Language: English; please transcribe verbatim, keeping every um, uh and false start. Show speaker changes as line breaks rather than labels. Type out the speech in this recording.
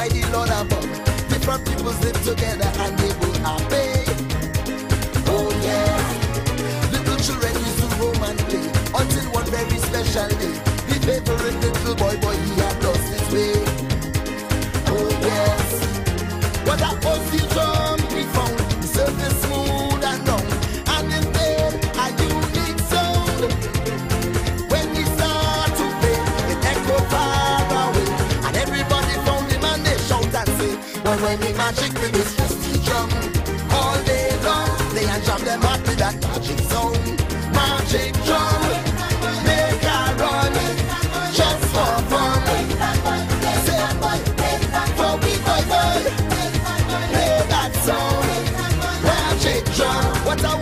by the Lord above. Different peoples live together and they will happy. Oh yes. Little children used to roam and play until one very special day. The favorite little boy, boy, he had lost his way. Oh yes. What a old steel drum he found, the surface smooth and round, and it made a unique sound. When he started to play, it echoed far away, and everybody found him and they shout and say, well, when the magic with his steel drum, all day long, they and jam them up with that magic sound. Magic drum, make a run, just for fun. Say, for we boy boy, play that song. Magic drum, what a